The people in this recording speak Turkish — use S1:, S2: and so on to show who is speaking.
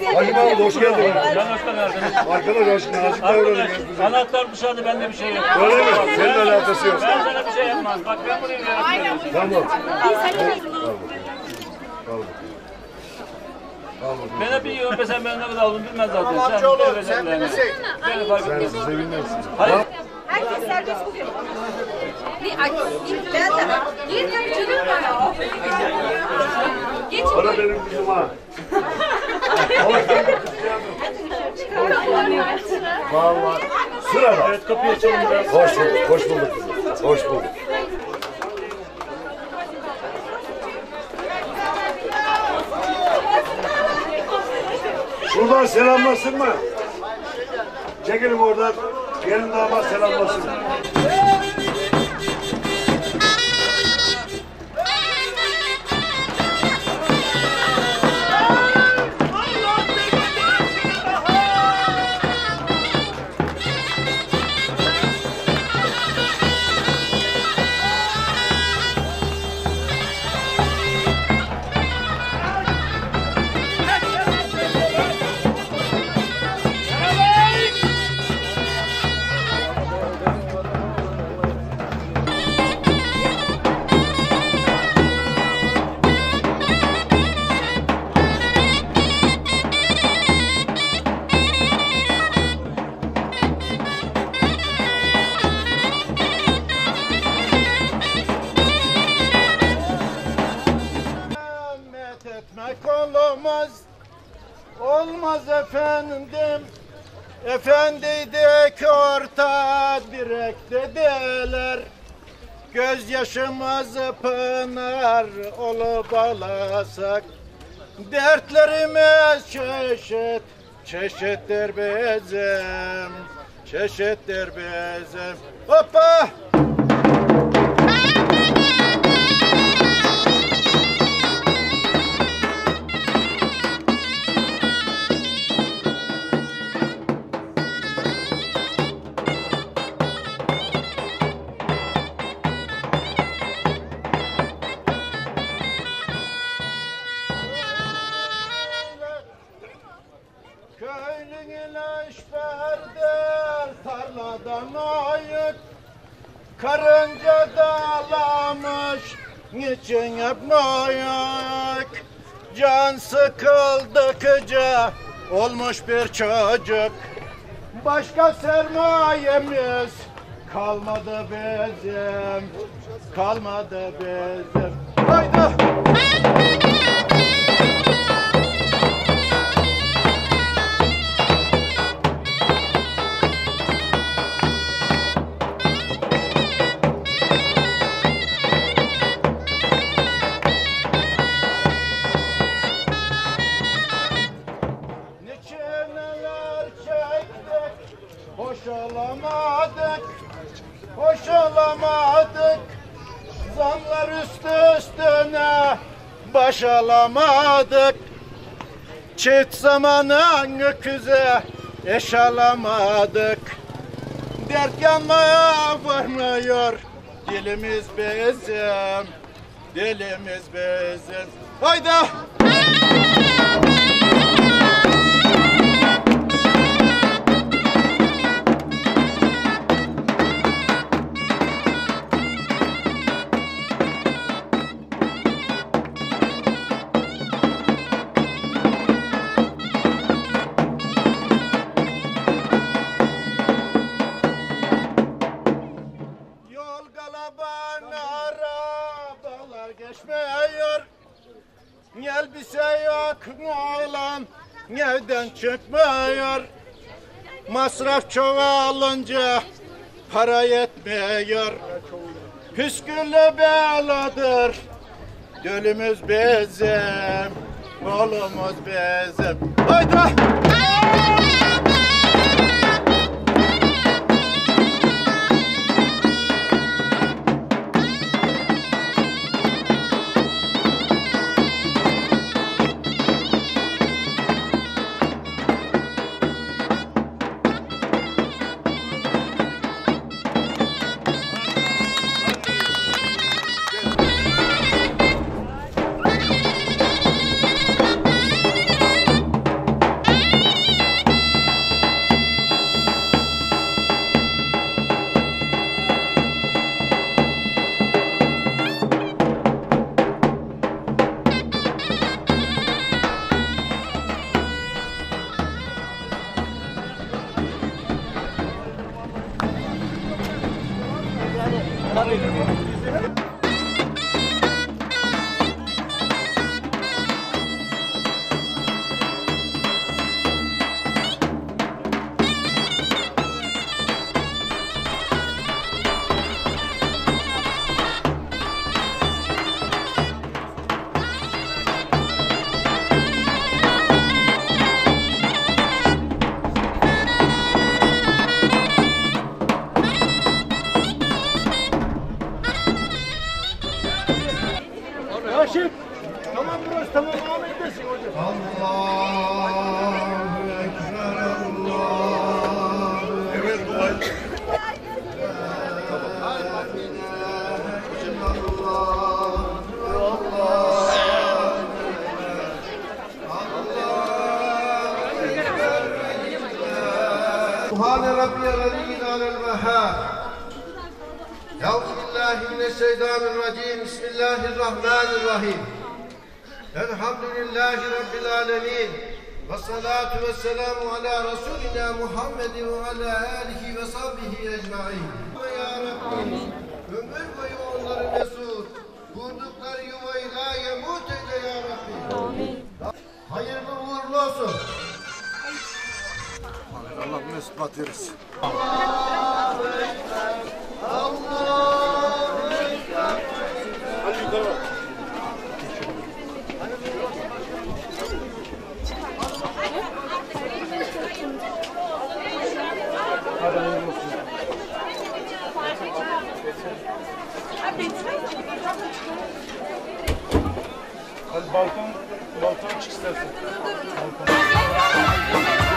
S1: Hacı Mahmut hoş geldin.
S2: Ben hoş geldiniz.
S1: Arkadaş hoş geldin.
S2: Arkadaş, anahtar dışarıda bende bir şey yok.
S1: Öyle mi? Seninle alakası yok.
S2: Ben sana bir şey yapmam. Bak ben buraya yaratmıyorum.
S1: Tamam.
S2: Bana bir yiyor mesela ben ne kadar aldım bilmez zaten.
S3: Amcaoğlu sen bilirsin.
S1: Sen size bilmezsin.
S2: Hayır.
S4: Herkes serbest bugün. Ben de. Gir tabii canım bana. Geçin.
S1: Bana benim kızım ha. Vallahi. Sırada.
S2: Evet kapıyı açalım biraz.
S1: Hoş bulduk. Hoş bulduk kızım. Hoş bulduk. Şuradan selamlasın mı? Çekelim oradan. Gelin damat selamlasın.
S3: Olmaz efendim, efendiydik orta direk dediler. Gözyaşımız pınar olup ağlasak, dertlerimiz çeşit, çeşittir bizim, çeşittir bizim. Hoppa! Köylün ilaç verdi tarladan ayık, karınca dağlamış niçin yapmayık? Can sıkıldıkça olmuş bir çocuk, başka sermayemiz kalmadı bizim, kalmadı bizim. Haydi! Boşalamadık, boşalamadık. Zamlar üstü üstüne baş alamadık. Çift zamanın öküze eş alamadık. Dert yanmaya varmıyor dilimiz bizim, dilimiz bizim. Haydi! Geçmiyor, elbise yok oğlan, evden çıkmıyor. Masraf çoğalınca para yetmiyor. Püsküllü beladır, dölümüz bizim, oğlumuz bizim. Haydi!
S1: Evet dua et.
S5: سبحان ربي الذي على الوهاب أعوذ بالله من الشيطان الرجيم بسم الله الرحمن الرحيم الحمد لله رب العالمين والصلاة والسلام على رسولنا محمد وعلى آله وصحبه ecmaîn. Ya Rabbi, ömür boyu onları mesut, kurdukları yuvayı la yemut eyle ya Rabbi. Hayırlı uğurlu olsun.
S1: Allah mesut batırız. Hadi yukarı bak. Hadi hayırlı olsun. Hadi balkon çık istersen. Balkon.